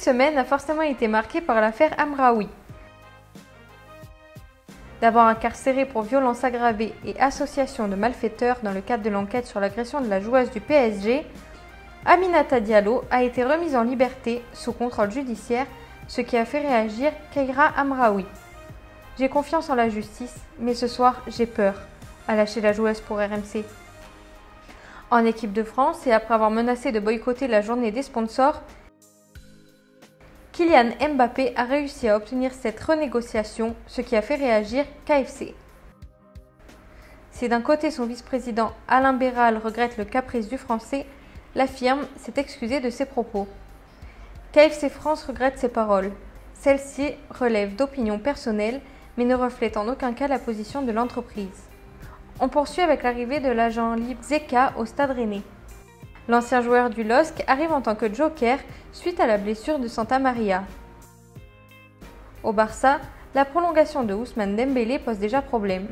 semaine a forcément été marquée par l'affaire Amraoui. D'abord incarcérée pour violence aggravée et association de malfaiteurs dans le cadre de l'enquête sur l'agression de la joueuse du PSG, Aminata Diallo a été remise en liberté sous contrôle judiciaire, ce qui a fait réagir Keira Amraoui. « J'ai confiance en la justice, mais ce soir, j'ai peur », a lâché la joueuse pour RMC. En équipe de France et après avoir menacé de boycotter la journée des sponsors, Kylian Mbappé a réussi à obtenir cette renégociation, ce qui a fait réagir KFC. Si d'un côté son vice-président Alain Béral regrette le caprice du Français, la firme s'est excusée de ses propos. KFC France regrette ses paroles. Celles-ci relèvent d'opinions personnelles, mais ne reflètent en aucun cas la position de l'entreprise. On poursuit avec l'arrivée de l'agent libre Zeka au Stade Rennais. L'ancien joueur du LOSC arrive en tant que joker suite à la blessure de Santa Maria. Au Barça, la prolongation de Ousmane Dembélé pose déjà problème.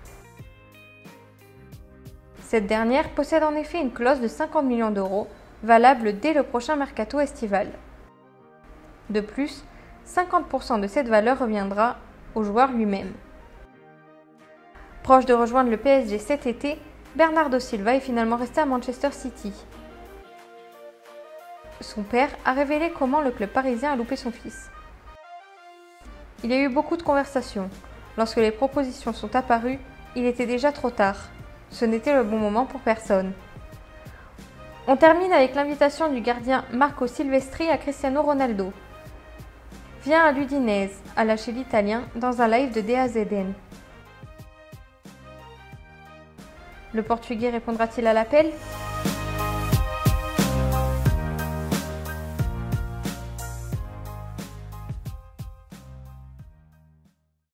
Cette dernière possède en effet une clause de 50 millions d'euros, valable dès le prochain mercato estival. De plus, 50% de cette valeur reviendra au joueur lui-même. Proche de rejoindre le PSG cet été, Bernardo Silva est finalement resté à Manchester City. Son père a révélé comment le club parisien a loupé son fils. Il y a eu beaucoup de conversations. Lorsque les propositions sont apparues, il était déjà trop tard. Ce n'était le bon moment pour personne. On termine avec l'invitation du gardien Marco Silvestri à Cristiano Ronaldo. Viens à l'Udinese, a lâché l'Italien dans un live de DAZN. Le Portugais répondra-t-il à l'appel ?